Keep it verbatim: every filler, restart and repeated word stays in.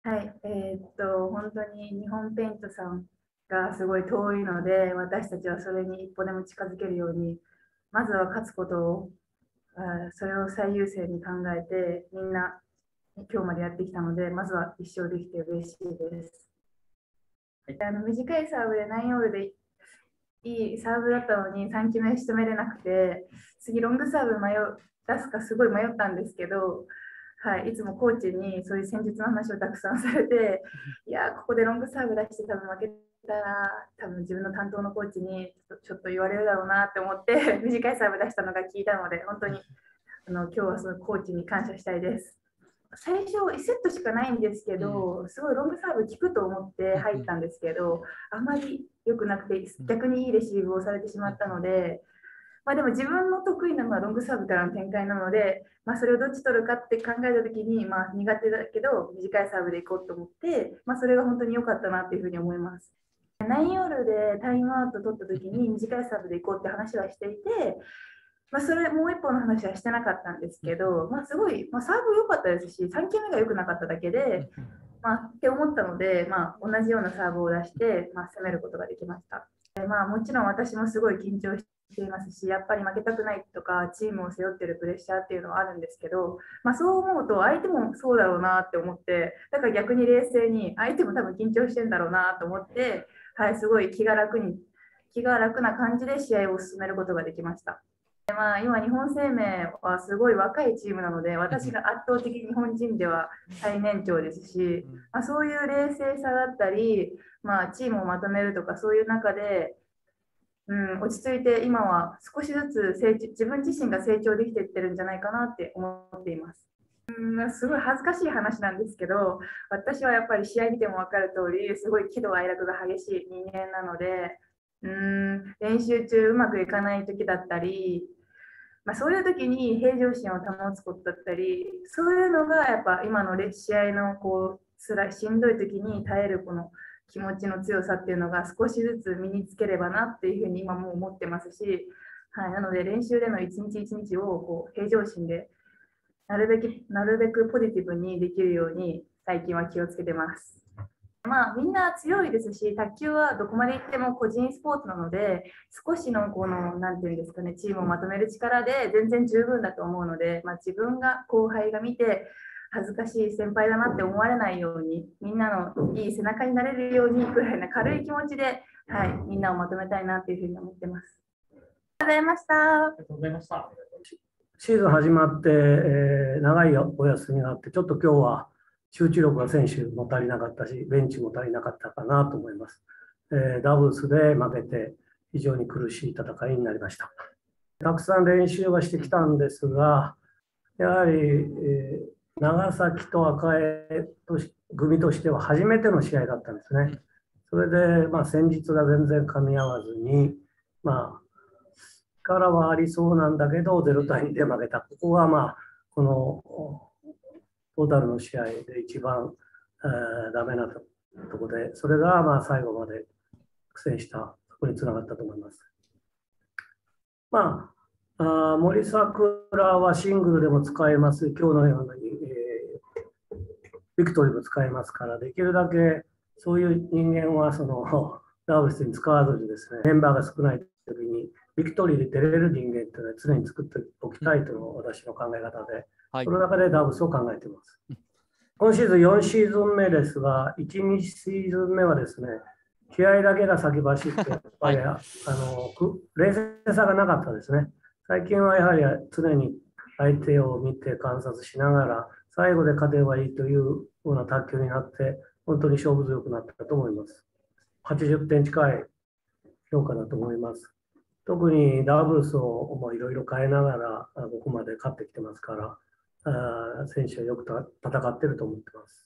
はい、えーっと、本当に日本ペイントさんがすごい遠いので、私たちはそれに一歩でも近づけるように、まずは勝つことを、あーそれを最優先に考えて、みんな今日までやってきたので、まずは一勝できて嬉しいです。あの短いサーブでナインオールでいいサーブだったのにさんきめ仕留めれなくて、次ロングサーブ迷う出すかすごい迷ったんですけど、はい、いつもコーチにそういう戦術の話をたくさんされて、いや、ここでロングサーブ出して多分負けたら、多分自分の担当のコーチにちょっと言われるだろうなって思って短いサーブ出したのが効いたので、本当にあの今日はそのコーチに感謝したいです。最初いちセットしかないんですけど、すごいロングサーブ効くと思って入ったんですけど、あまり良くなくて、逆にいいレシーブをされてしまったので、まあ、でも自分の得意なのはロングサーブからの展開なので、まあ、それをどっち取るかって考えたときに、まあ、苦手だけど短いサーブでいこうと思って、まあ、それが本当に良かったなっていうふうに思います。ナインオールでタイムアウト取ったときに短いサーブでいこうって話はしていて、まあ、それもう一本の話はしてなかったんですけど、まあ、すごい、まあ、サーブ良かったですし、さん球目が良くなかっただけで、まあ、って思ったので、まあ、同じようなサーブを出して、まあ、攻めることができました。まあ、もちろん私もすごい緊張していますし、やっぱり負けたくないとか、チームを背負ってるプレッシャーっていうのはあるんですけど、まあ、そう思うと、相手もそうだろうなって思って、だから逆に冷静に、相手も多分緊張してるんだろうなと思って、はい、すごい気が楽に、気が楽な感じで試合を進めることができました。まあ、今、日本生命はすごい若いチームなので、私が圧倒的に日本人では最年長ですし、まあ、そういう冷静さだったり、まあ、チームをまとめるとか、そういう中で、うん、落ち着いて今は少しずつ成長、自分自身が成長できていってるんじゃないかなって思っています。うん、すごい恥ずかしい話なんですけど、私はやっぱり試合見ても分かる通り、すごい喜怒哀楽が激しい人間なので、うん、練習中うまくいかない時だったり、まあ、そういう時に平常心を保つことだったり、そういうのがやっぱ今の試合のこう辛いしんどい時に耐えるこの気持ちの強さっていうのが少しずつ身につければなっていうふうに今も思ってますし、はい、なので練習での一日一日をこう平常心でなるべくなるべくポジティブにできるように最近は気をつけてます。まあ、みんな強いですし、卓球はどこまで行っても個人スポーツなので、少しのこの、なんていうんですかね、チームをまとめる力で全然十分だと思うので、まあ、自分が後輩が見て、恥ずかしい先輩だなって思われないように、みんなのいい背中になれるようにぐらいな軽い気持ちで、はい、みんなをまとめたいなっていうふうに思ってます。ありがとうございました。ありがとうございました。 シーズン始まって、えー長いお休みがあって、ちょっと今日は集中力が選手も足りなかったし、ベンチも足りなかったかなと思います。えーダブルスで負けて、非常に苦しい戦いになりました。たくさん練習はしてきたんですが、やはり、えー長崎と赤江とし組としては初めての試合だったんですね。それで、まあ、戦術が全然噛み合わずに、まあ、力はありそうなんだけど、ゼロ対にで負けた。ここが、まあ、このトータルの試合で一番、えー、ダメなところで、それが、まあ、最後まで苦戦した、そこにつながったと思います。まあ、あ森桜はシングルでも使えます。今日のように、えー、ビクトリーも使えますから、できるだけそういう人間はそのダブルスに使わずにですね、メンバーが少ない時に、ビクトリーで出れる人間っていうのは常に作っておきたいというのが私の考え方で、はい、その中でダブルスを考えています。今シーズンよんシーズン目ですが、いち、にシーズン目はですね、気合だけが先走って、やっぱり、はい、あの冷静さがなかったですね。最近はやはり常に相手を見て観察しながら、最後で勝てばいいというような卓球になって、本当に勝負強くなったと思います。はちじゅってん近い評価だと思います。特にダブルスをいろいろ変えながら、ここまで勝ってきてますから、あ選手はよく戦っていると思ってます。